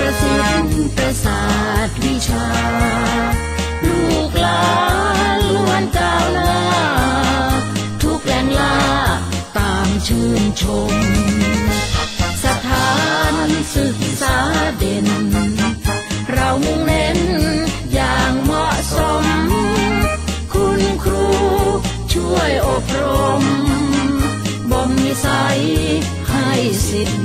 ศิลป์ประสาทวิชาลูกหลานล้วนก้าวหน้าทุกแหล่งล่าตามชื่นชมสถานศึกษาเด่นเรามุ่งเน้นอย่างเหมาะสมคุณครูช่วยอบรมบ่มนิสัยให้สิทธิ์ดี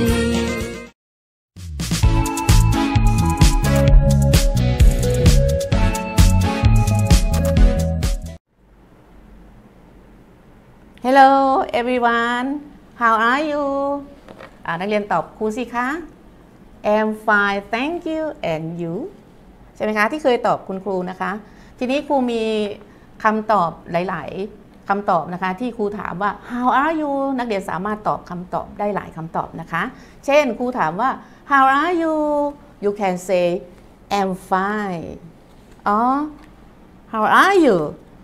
Hello everyone how are you นักเรียนตอบครูสิคะ I'm fine thank you and you ใช่ไหมคะที่เคยตอบคุณครูนะคะทีนี้ครูมีคำตอบหลายๆคำตอบนะคะที่ครูถามว่า how are you นักเรียนสามารถตอบคำตอบได้หลายคำตอบนะคะเช่นครูถามว่า how are you you can say I'm fine or how are you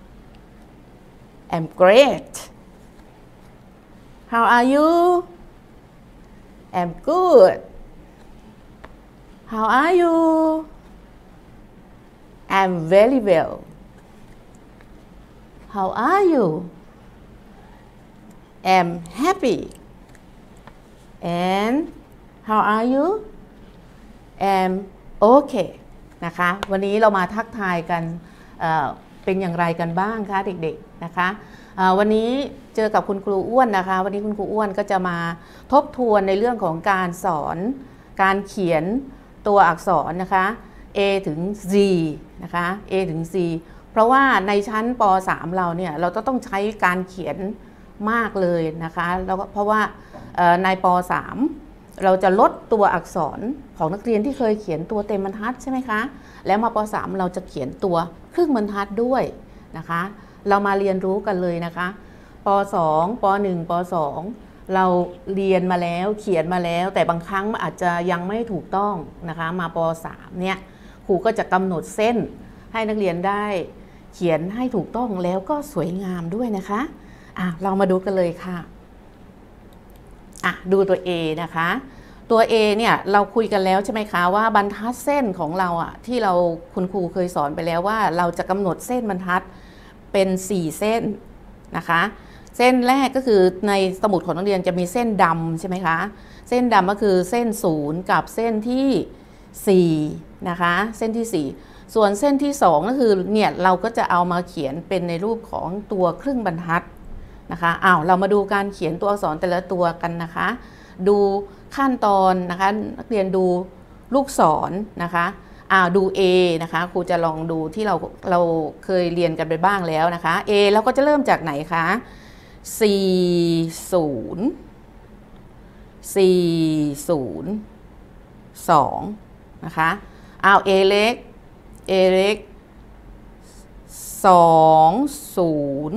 I'm great How are you? I'm good. How are you? I'm very well. How are you? I'm happy. And how are you? I'm okay. นะคะวันนี้เรามาทักทายกันเป็นอย่างไรกันบ้างคะเด็กๆนะคะวันนี้เจอกับคุณครูอ้วนนะคะวันนี้คุณครูอ้วนก็จะมาทบทวนในเรื่องของการสอนการเขียนตัวอักษรนะคะ A ถึง Z นะคะ A ถึง Z เพราะว่าในชั้นป .3 เราเนี่ยเราต้องใช้การเขียนมากเลยนะคะแล้วเพราะว่าในป .3 เราจะลดตัวอักษรของนักเรียนที่เคยเขียนตัวเต็มบรรทัดใช่ไหมคะแล้วมาป .3 เราจะเขียนตัวครึ่งบรรทัดด้วยนะคะเรามาเรียนรู้กันเลยนะคะป .2 ป .1 ป .2 เราเรียนมาแล้วเขียนมาแล้วแต่บางครั้งอาจจะยังไม่ถูกต้องนะคะมาป .3 เนี่ยครูก็จะกำหนดเส้นให้นักเรียนได้เขียนให้ถูกต้องแล้วก็สวยงามด้วยนะคะเรามาดูกันเลยค่ะดูตัว A นะคะตัว A เนี่ยเราคุยกันแล้วใช่ไหมคะว่าบรรทัดเส้นของเราที่เราคุณครูเคยสอนไปแล้วว่าเราจะกำหนดเส้นบรรทัดเป็น4เส้นนะคะเส้นแรกก็คือในสมุดของนักเรียนจะมีเส้นดำใช่ไหมคะเส้นดำก็คือเส้น0กับเส้นที่4นะคะเส้นที่4ส่วนเส้นที่2ก็คือเนี่ยเราก็จะเอามาเขียนเป็นในรูปของตัวครึ่งบรรทัดนะคะเรามาดูการเขียนตัวอักษรแต่ละตัวกันนะคะดูขั้นตอนนะคะนักเรียนดูลูกศรนะคะดู A นะคะครูจะลองดูที่เราเคยเรียนกันไปบ้างแล้วนะคะ A เราก็จะเริ่มจากไหนคะ40 2นะคะA เล็ก A เล็ก20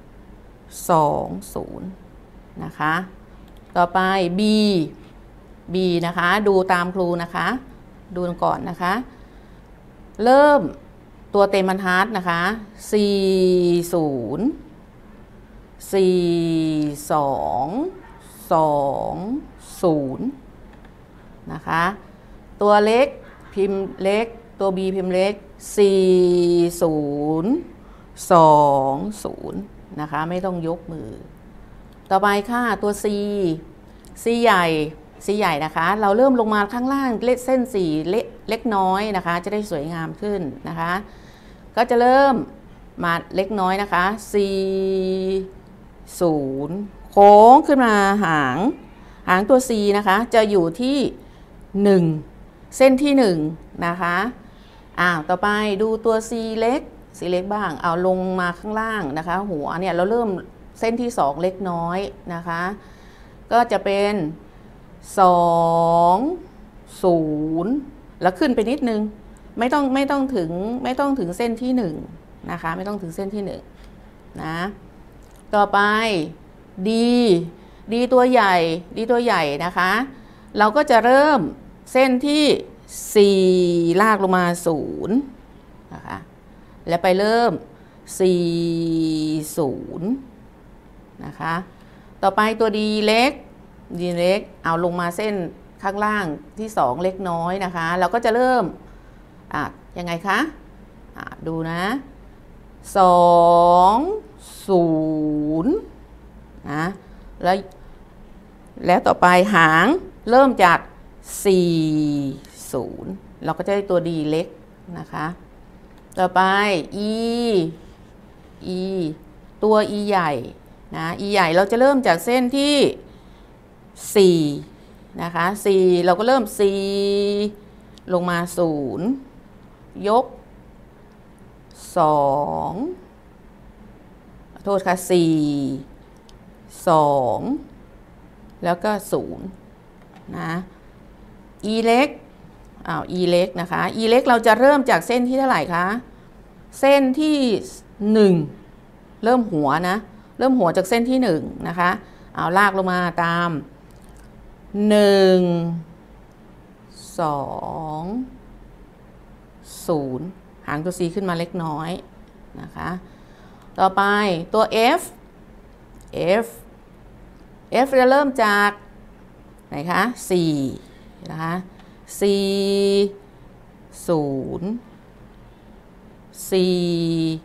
นะคะต่อไป B นะคะดูตามครูนะคะดูก่อนนะคะเริ่มตัวเต็มบรรทัดนะคะ40 42 20นะคะตัวเล็กพิมพ์เล็กตัว B พิมพ์เล็ก40 20นะคะไม่ต้องยกมือต่อไปค่ะตัว C ใหญ่นะคะเราเริ่มลงมาข้างล่างเส้น4เล็กน้อยนะคะจะได้สวยงามขึ้นนะคะก็จะเริ่มมาเล็กน้อยนะคะ40โค้งขึ้นมาหางตัว C นะคะจะอยู่ที่1เส้นที่1นะคะต่อไปดูตัว C เล็กบ้างเอาลงมาข้างล่างนะคะหัวเนี่ยเราเริ่มเส้นที่2เล็กน้อยนะคะก็จะเป็น20แล้วขึ้นไปนิดนึงไม่ต้องถึงเส้นที่1นะคะไม่ต้องถึงเส้นที่1นะต่อไปดีตัวใหญ่นะคะเราก็จะเริ่มเส้นที่4ลากลงมา0นะคะแล้วไปเริ่ม40นะคะต่อไปตัวดีเล็กเอาลงมาเส้นข้างล่างที่2เล็กน้อยนะคะเราก็จะเริ่มยังไงคะดูนะ2 0นะแล้วต่อไปหางเริ่มจาก4 0เราก็จะได้ตัว D เล็กนะคะต่อไป E ตัว E ใหญ่นะ E ใหญ่เราจะเริ่มจากเส้นที่4นะคะ4เราก็เริ่ม4ลงมา0ยก2โทษค่ะ4 2แล้วก็0นะ E เล็กE เล็กนะคะ E เล็กเราจะเริ่มจากเส้นที่เท่าไหร่คะเส้นที่1เริ่มหัวนะเริ่มหัวจากเส้นที่1นะคะลากลงมาตาม1 2 0หางตัว C ขึ้นมาเล็กน้อยนะคะต่อไปตัว F จะเริ่มจากไหนคะ4นะคะ4 0 4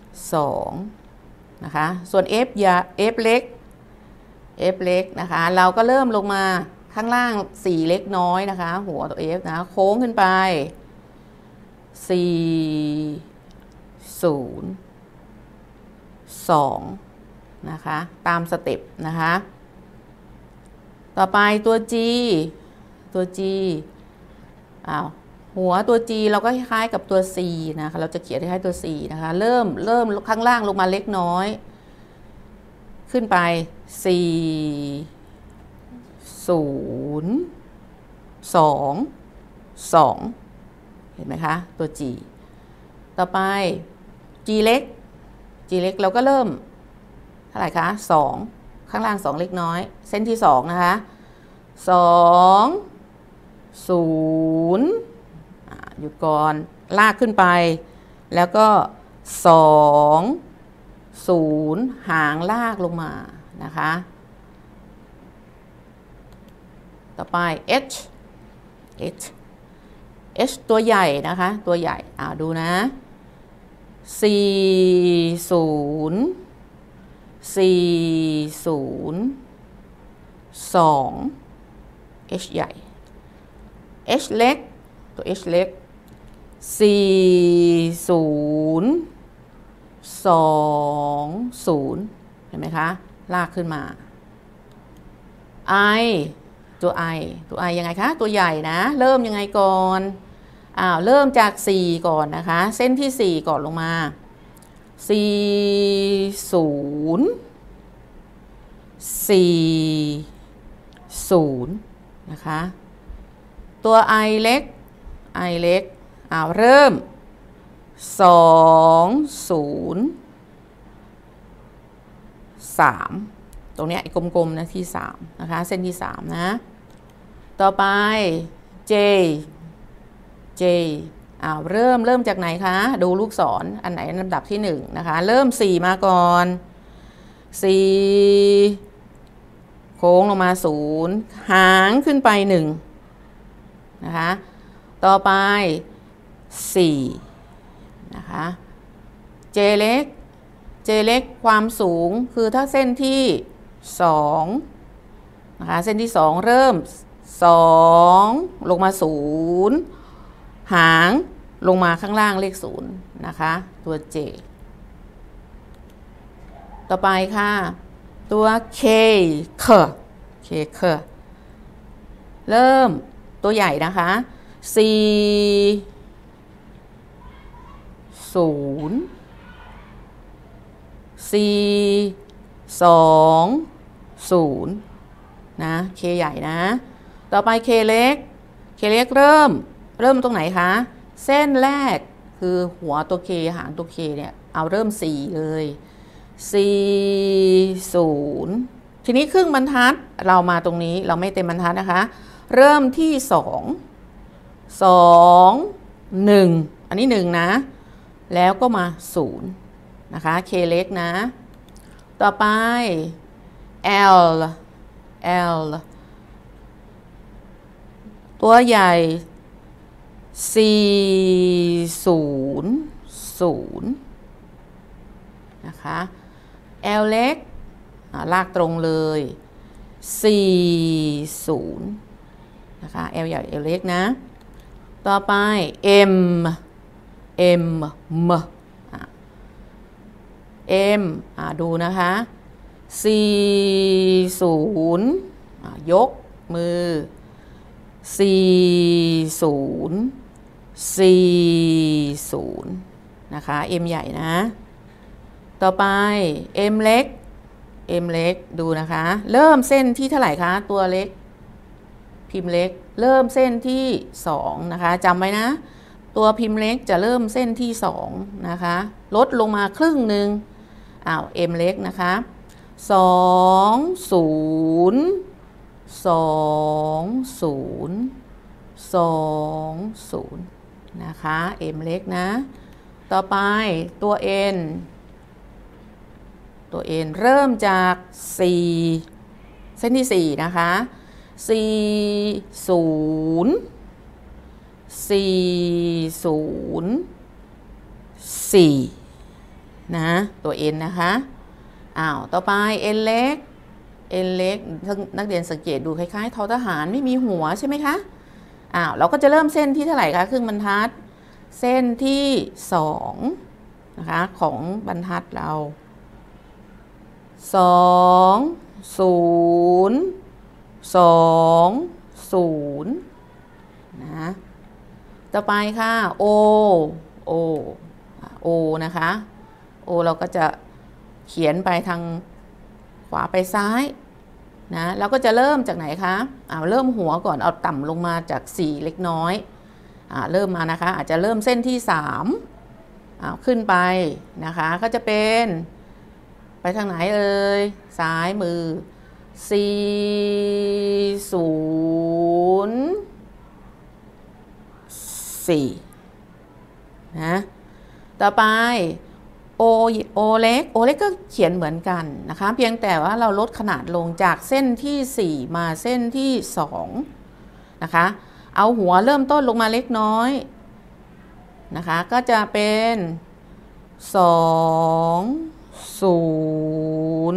2นะคะส่วน F เล็กนะคะเราก็เริ่มลงมาข้างล่าง4เล็กน้อยนะคะหัวตัว F นะโค้งขึ้นไป4 0 2นะคะตามสเต็ปนะคะต่อไปตัว G หัวตัว G เราก็คล้ายๆกับตัว C นะคะเราจะเขียนคล้ายๆตัว C นะคะเริ่มข้างล่างลงมาเล็กน้อยขึ้นไป4 0 2 2เห็นไหมคะตัว G ต่อไป G เล็กเราก็เริ่มเท่าไหร่คะ2ข้างล่าง2เล็กน้อยเส้นที่2นะคะ2 0หยุดก่อนลากขึ้นไปแล้วก็2 0หางลากลงมานะคะต่อไป H ตัวใหญ่นะคะตัวใหญ่ดูนะ4 0 4 0 2 H ใหญ่ H เล็กตัว H เล็ก4 0 2 0เห็นไหมคะลากขึ้นมา I ตัว I ยังไงคะตัวใหญ่นะเริ่มยังไงก่อนเริ่มจาก4ก่อนนะคะเส้นที่4ก่อนลงมา4 0 4 0นะคะตัว I เล็กเริ่ม2 0 3ตรงนี้กลมๆนะที่3นะคะเส้นที่3นะต่อไป J เริ่มจากไหนคะดูลูกศรอันไหนลำดับที่1นะคะเริ่ม4มาก่อน4โค้งลงมา0หางขึ้นไป1นะคะต่อไป4นะคะ J เล็กความสูงคือถ้าเส้นที่2นะคะเส้นที่2เริ่ม2ลงมา0หางลงมาข้างล่างเลข0นะคะตัว J ต่อไปค่ะตัว K เริ่มตัวใหญ่นะคะ4 0 4 2 0นะ K ใหญ่นะต่อไป K เล็กเริ่มตรงไหนคะเส้นแรกคือหัวตัว K หางตัว K เนี่ยเอาเริ่ม4เลย4 0ทีนี้ครึ่งบรรทัดเรามาตรงนี้เราไม่เต็มบรรทัดนะคะเริ่มที่2 1อันนี้1นะแล้วก็มา0นะคะ K เล็กนะต่อไป L ตัวใหญ่400นะคะ L เล็กลากตรงเลย40นะคะ L ใหญ่ L เล็กนะต่อไป Mดูนะคะ40ยกมือ40นะคะ M ใหญ่นะต่อไป M เล็กดูนะคะเริ่มเส้นที่เท่าไหร่คะตัวเล็กพิมพ์เล็กเริ่มเส้นที่2นะคะจำไว้นะตัวพิมพ์เล็กจะเริ่มเส้นที่2นะคะลดลงมาครึ่งหนึ่งM เล็กนะคะ20นะคะ M เล็กนะต่อไปตัว N เริ่มจาก4เส้นที่4นะคะ40นะตัว N นะคะต่อไป N เล็กนักเรียนสังเกตดูคล้ายๆทอทหารไม่มีหัวใช่ไหมคะเราก็จะเริ่มเส้นที่เท่าไหร่คะครึ่งบรรทัดเส้นที่2นะคะของบรรทัดเรา20นะต่อไปค่ะ O นะคะ O เราก็จะเขียนไปทางขวาไปซ้ายนะเราก็จะเริ่มจากไหนคะเริ่มหัวก่อนเอาต่ำลงมาจาก4เล็กน้อยเริ่มมานะคะอาจจะเริ่มเส้นที่3ขึ้นไปนะคะก็จะเป็นไปทางไหนเอ่ยซ้ายมือ4นะต่อไปโอเล็กก็เขียนเหมือนกันนะคะเพียงแต่ว่าเราลดขนาดลงจากเส้นที่4มาเส้นที่2นะคะเอาหัวเริ่มต้นลงมาเล็กน้อยนะคะก็จะเป็น202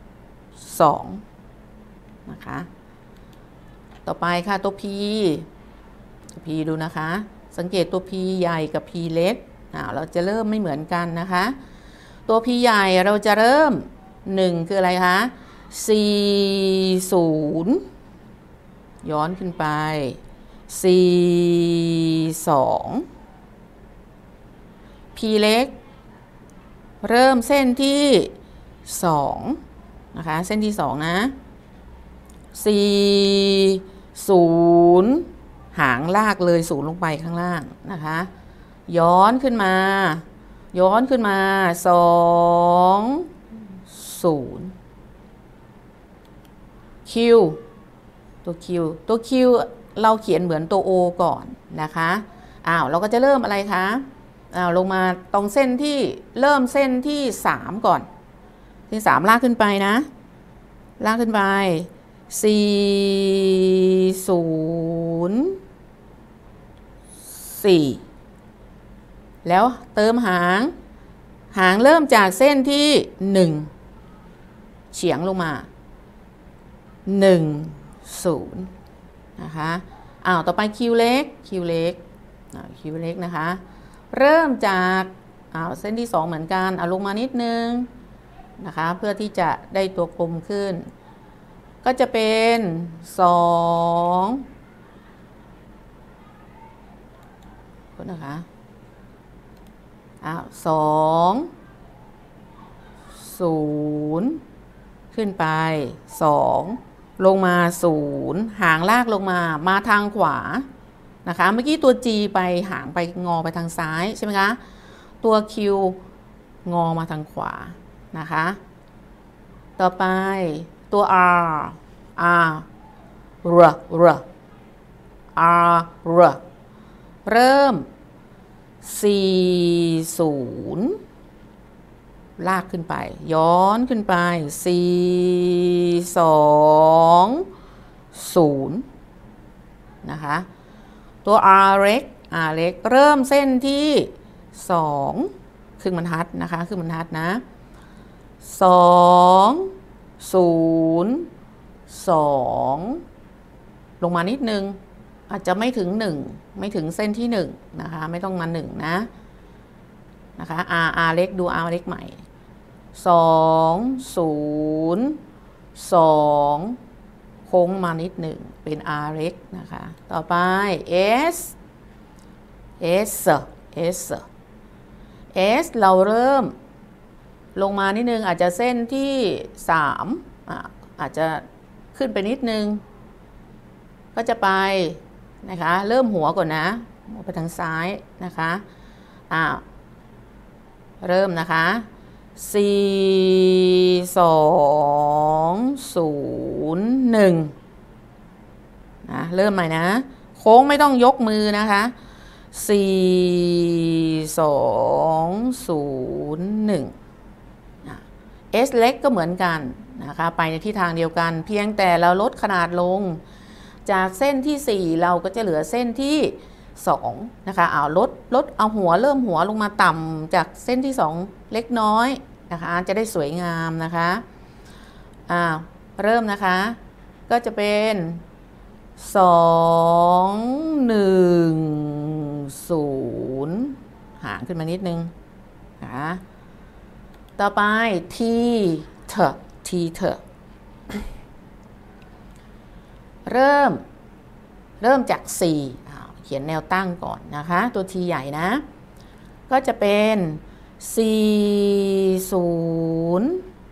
นะคะต่อไปค่ะตัว P ดูนะคะสังเกตตัว P ใหญ่กับ P เล็กเราจะเริ่มไม่เหมือนกันนะคะตัว P ใหญ่เราจะเริ่ม1คืออะไรคะ40ย้อนขึ้นไป42 P เล็กเริ่มเส้นที่2นะคะเส้นที่2นะ40หางลากเลย0ลงไปข้างล่างนะคะย้อนขึ้นมา20คิวตัว Q เราเขียนเหมือนตัว O ก่อนนะคะเราก็จะเริ่มอะไรคะลงมาตรงเส้นที่เริ่มเส้นที่3ก่อนที่3ลากขึ้นไปนะลากขึ้นไป404แล้วเติมหางเริ่มจากเส้นที่1เฉียงลงมา10นะคะต่อไปคิวเล็กนะคะเริ่มจากเส้นที่2เหมือนกันลงมานิดนึงนะคะเพื่อที่จะได้ตัวกลมขึ้นก็จะเป็น2นะคะ20ขึ้นไป2ลงมา0หางลากลงมาทางขวานะคะเมื่อกี้ตัว G ไปหางไปงอไปทางซ้ายใช่ไหมคะตัว Q งอมาทางขวานะคะต่อไปตัว R เริ่ม40ลากขึ้นไปย้อนขึ้นไป420 นะคะตัว r เล็ก เริ่มเส้นที่2ครึ่งบรรทัดนะคะครึ่งบรรทัดนะ2 0 2ลงมานิดนึงอาจจะไม่ถึง1ไม่ถึงเส้นที่1นะคะไม่ต้องมา1นะคะ r เล็กดู r เล็กใหม่2 0 2โค้งมานิดหนึ่งเป็น r เล็กนะคะต่อไป s เราเริ่มลงมานิดนึงอาจจะเส้นที่3อาจจะขึ้นไปนิดนึงก็จะไปนะคะเริ่มหัวก่อนนะไปทางซ้ายนะคะเริ่มนะคะ4 2 0 1นะเริ่มใหม่นะโค้งไม่ต้องยกมือนะคะ4 2 0 1 S เล็กก็เหมือนกันนะคะไปในทิศทางเดียวกันเพียงแต่เราลดขนาดลงจากเส้นที่4เราก็จะเหลือเส้นที่2นะคะลดเอาเริ่มหัวลงมาต่ำจากเส้นที่2เล็กน้อยนะคะจะได้สวยงามนะคะเริ่มนะคะก็จะเป็น2 1 0หางขึ้นมานิดนึงนะคะต่อไปทีเถอะเริ่มจาก4เขียนแนวตั้งก่อนนะคะตัวทีใหญ่นะก็จะเป็น4 0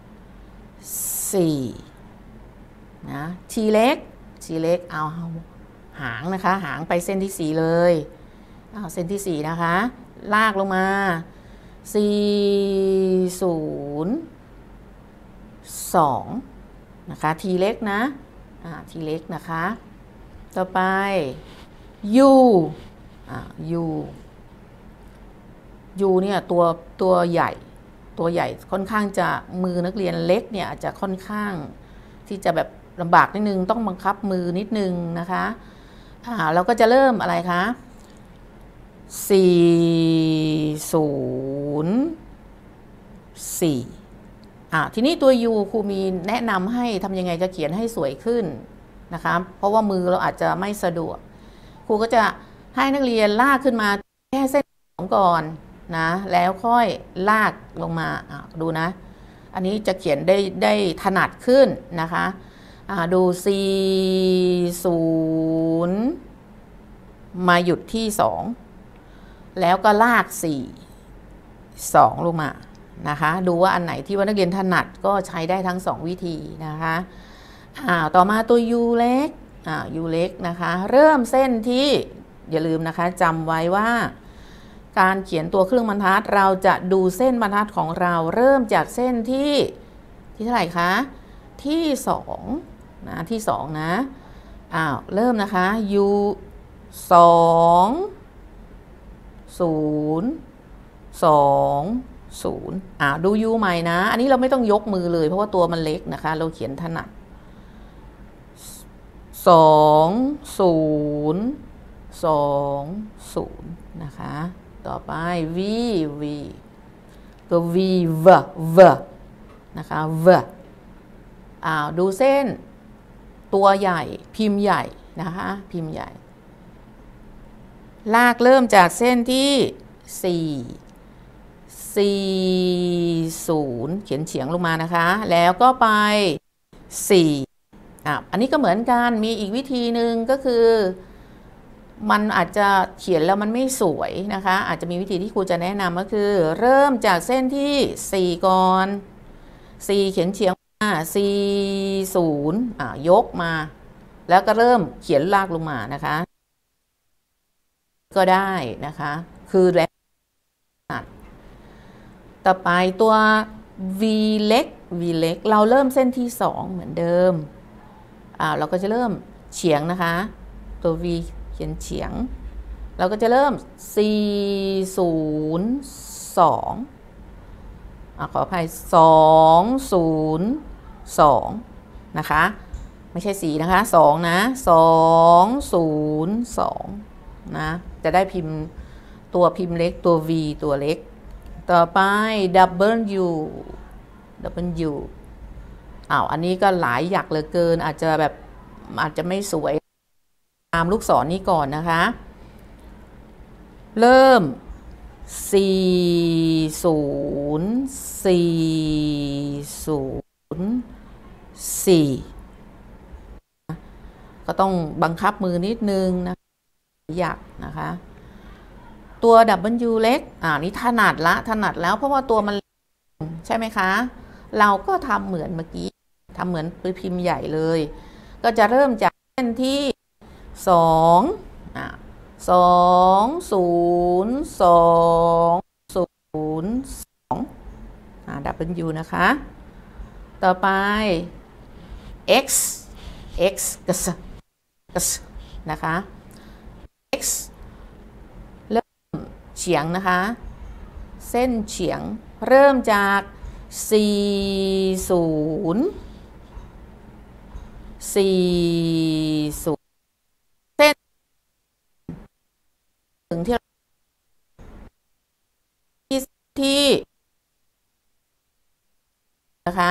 4นะทีเล็กเอาหางนะคะหางไปเส้นที่4เลยเส้นที่4นะคะลากลงมา4 0 2นะคะทีเล็กนะทีเล็กนะคะต่อไป U เนี่ยตัวใหญ่ค่อนข้างจะมือนักเรียนเล็กเนี่ยอาจจะค่อนข้างที่จะแบบลำบากนิดนึงต้องบังคับมือนิดนึงนะคะเราก็จะเริ่มอะไรคะ4 0 4ทีนี้ตัว U ครูมีแนะนำให้ทำยังไงจะเขียนให้สวยขึ้นนะคะเพราะว่ามือเราอาจจะไม่สะดวกครูก็จะให้นักเรียนลากขึ้นมาแค่เส้น2ก่อนนะแล้วค่อยลากลงมาดูนะอันนี้จะเขียนได้ถนัดขึ้นนะคะดู4 0มาหยุดที่2แล้วก็ลาก4 2ลงมานะคะดูว่าอันไหนที่ว่านักเรียนถนัดก็ใช้ได้ทั้ง2วิธีนะคะต่อมาตัว U เล็กนะคะเริ่มเส้นที่อย่าลืมนะคะจำไว้ว่าการเขียนตัวเครื่องบรรทัดเราจะดูเส้นบรรทัดของเราเริ่มจากเส้นที่เท่าไหร่คะที่2นะที่2นะเริ่มนะคะ U 2 0 2 0ดู U ใหม่นะอันนี้เราไม่ต้องยกมือเลยเพราะว่าตัวมันเล็กนะคะเราเขียนถนัด2 0 2 0นะคะต่อไป V ตัว V นะคะดูเส้นตัวใหญ่พิมพ์ใหญ่นะคะพิมพ์ใหญ่ลากเริ่มจากเส้นที่4 0เขียนเฉียงลงมานะคะแล้วก็ไป4อันนี้ก็เหมือนกันมีอีกวิธีหนึ่งก็คือมันอาจจะเขียนแล้วมันไม่สวยนะคะอาจจะมีวิธีที่ครูจะแนะนำก็คือเริ่มจากเส้นที่4ก่อน4เขียนเฉียงมา4 0ยกมาแล้วก็เริ่มเขียนลากลงมานะคะก็ได้นะคะคือแล้วต่อไปตัว V เล็กเราเริ่มเส้นที่2เหมือนเดิมเราก็จะเริ่มเฉียงนะคะตัว V เขียนเฉียงเราก็จะเริ่ม4 0 2ขออภัย2 0 2นะคะไม่ใช่4นะคะ2นะ202นะจะได้พิมพ์ตัวพิมพ์เล็กตัว V ตัวเล็กต่อไป W อันนี้ก็หลายหยักเหลือเกินอาจจะไม่สวยตามลูกศรนี้ก่อนนะคะเริ่ม404ก็ต้องบังคับมือนิดนึงนะหยักนะคะตัว W เล็กนี่ถนัดแล้วเพราะว่าตัวมันใช่ไหมคะเราก็ทำเหมือนเมื่อกี้ทำเหมือนพิมพ์ใหญ่เลยก็จะเริ่มจากเส้นที่W นะคะต่อไป X นะคะ X เริ่มเฉียงนะคะเส้นเฉียงเริ่มจาก40เส้นถึงที่นะคะ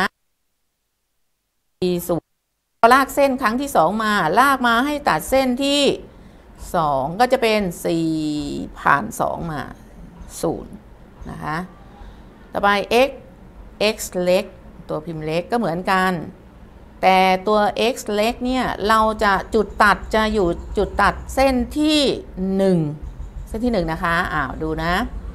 40ลากเส้นครั้งที่2มาลากมาให้ตัดเส้นที่2ก็จะเป็น4ผ่าน2มา0นะคะต่อไป x เล็กตัวพิมพ์เล็กก็เหมือนกันแต่ตัว x เล็กเนี่ยเราจะจุดตัดจะอยู่จุดตัดเส้นที่1เส้นที่1นะคะดูนะ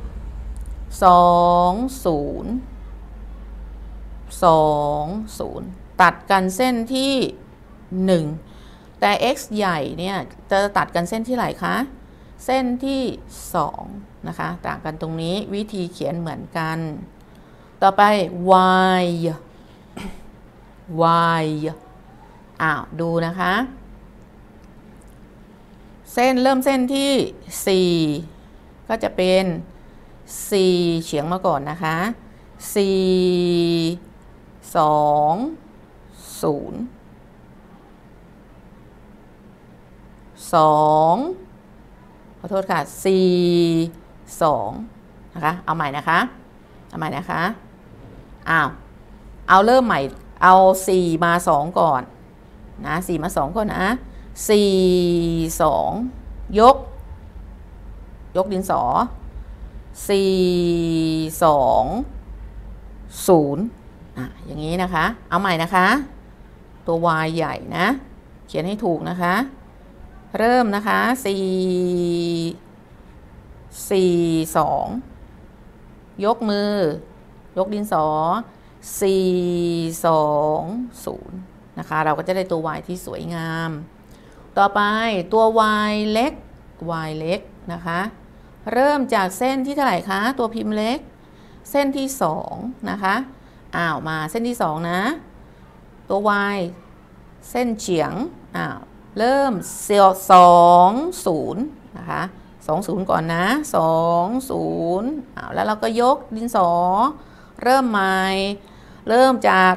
20ตัดกันเส้นที่1แต่ x ใหญ่เนี่ยจะตัดกันเส้นที่ไหนคะเส้นที่2นะคะต่างกันตรงนี้วิธีเขียนเหมือนกันต่อไป y ดูนะคะเส้นเริ่มเส้นที่4ก็จะเป็น4เฉียงมาก่อนนะคะ4 2 0 2ขอโทษค่ะ4 2นะคะเอาใหม่นะคะเอาเริ่มใหม่เอา4มา2ก่อนนะ4มา2ก่อนนะ4 2ยกดินสอ4 2 0อย่างนี้นะคะเอาใหม่นะคะตัว y ใหญ่นะเขียนให้ถูกนะคะเริ่มนะคะ4 2ยกมือยกดินสอ4 2 0นะคะเราก็จะได้ตัว y ที่สวยงามต่อไปตัว y เล็กนะคะเริ่มจากเส้นที่เท่าไหร่คะตัวพิมพ์เล็กเส้นที่2นะคะมาเส้นที่2นะตัว y เส้นเฉียงเริ่ม20นะคะ20ก่อนนะ20แล้วเราก็ยกดินสอเริ่มใหม่เริ่มจาก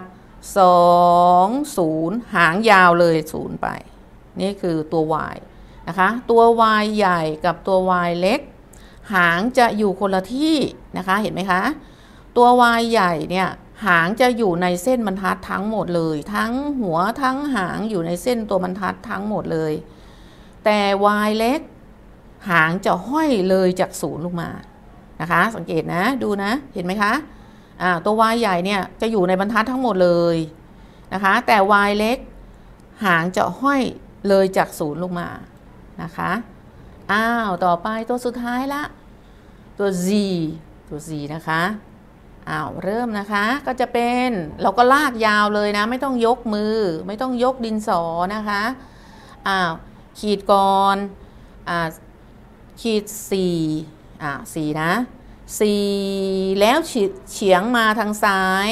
20หางยาวเลย0ไปนี่คือตัว y นะคะตัว y ใหญ่กับตัว y เล็กหางจะอยู่คนละที่นะคะเห็นไหมคะตัว y ใหญ่เนี่ยหางจะอยู่ในเส้นบรรทัดทั้งหมดเลยทั้งหัวทั้งหางอยู่ในเส้นตัวบรรทัดทั้งหมดเลยแต่ y เล็กหางจะห้อยเลยจาก0ลงมานะคะสังเกตนะดูนะเห็นไหมคะตัว y ใหญ่เนี่ยจะอยู่ในบรรทัดทั้งหมดเลยนะคะแต่ y เล็กหางจะห้อยเลยจาก0ลงมานะคะต่อไปตัวสุดท้ายละตัว z นะคะเริ่มนะคะก็จะเป็นเราก็ลากยาวเลยนะไม่ต้องยกมือไม่ต้องยกดินสอนะคะขีดก่อนขีด4นะ4แล้วเฉียงมาทางซ้าย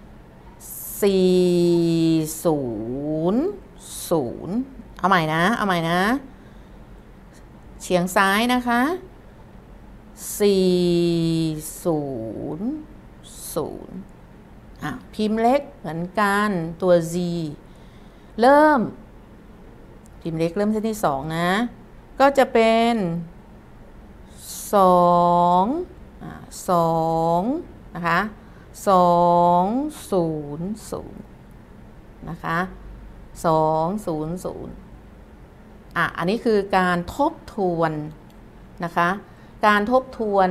400เอาใหม่นะเฉียงซ้ายนะคะ400พิมพ์เล็กเหมือนกันตัว z เริ่มพิมพ์เล็กเริ่มเส้นที่2นะก็จะเป็น2นะคะ200นะคะ200อันนี้คือการทบทวนนะคะการทบทวน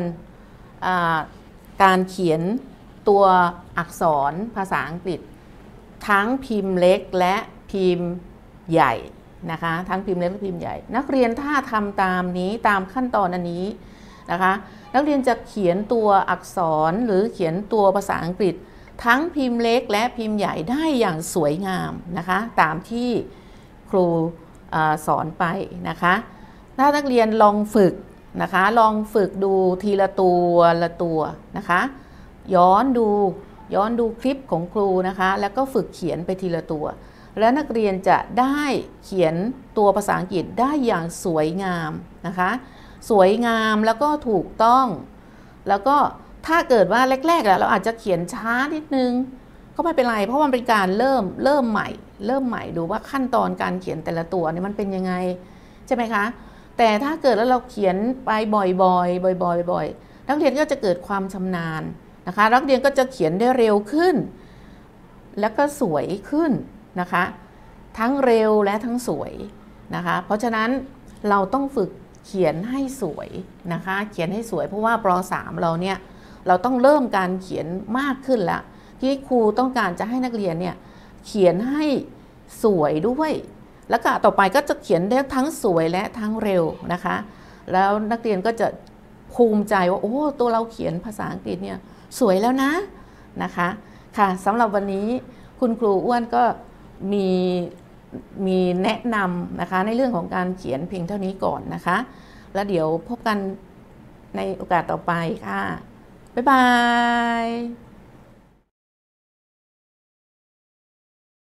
การเขียนตัวอักษรภาษาอังกฤษทั้งพิมพ์เล็กและพิมพ์ใหญ่นะคะทั้งพิมพ์เล็กและพิมพ์ใหญ่นักเรียนถ้าทำตามนี้ตามขั้นตอนอันนี้นะคะนักเรียนจะเขียนตัวอักษรหรือเขียนตัวภาษาอังกฤษทั้งพิมพ์เล็กและพิมพ์ใหญ่ได้อย่างสวยงามนะคะตามที่ครูสอนไปนะคะถ้านักเรียนลองฝึกนะคะลองฝึกดูทีละตัวนะคะย้อนดูคลิปของครูนะคะแล้วก็ฝึกเขียนไปทีละตัวแล้วนักเรียนจะได้เขียนตัวภาษาอังกฤษได้อย่างสวยงามนะคะสวยงามแล้วก็ถูกต้องแล้วก็ถ้าเกิดว่าแรกๆเราอาจจะเขียนช้านิดนึงก็ไม่เป็นไรเพราะมันเป็นการเริ่มใหม่ดูว่าขั้นตอนการเขียนแต่ละตัวนี่มันเป็นยังไงใช่ไหมคะแต่ถ้าเกิดแล้วเราเขียนไปบ่อยๆนักเรียนก็จะเกิดความชำนาญนะคะนักเรียนก็จะเขียนได้เร็วขึ้นแล้วก็สวยขึ้นนะคะทั้งเร็วและทั้งสวยนะคะเพราะฉะนั้นเราต้องฝึกเขียนให้สวยนะคะเขียนให้สวยเพราะว่าป.3 เราเนี่ยเราต้องเริ่มการเขียนมากขึ้นละที่ครูต้องการจะให้นักเรียนเนี่ยเขียนให้สวยด้วยแล้วก็ต่อไปก็จะเขียนได้ทั้งสวยและทั้งเร็วนะคะแล้วนักเรียนก็จะภูมิใจว่าโอ้ตัวเราเขียนภาษาอังกฤษเนี่ยสวยแล้วนะคะค่ะสำหรับวันนี้คุณครูอ้วนก็มีแนะนำนะคะในเรื่องของการเขียนเพียงเท่านี้ก่อนนะคะแล้วเดี๋ยวพบกันในโอกาสต่อไปค่ะบ๊ายบาย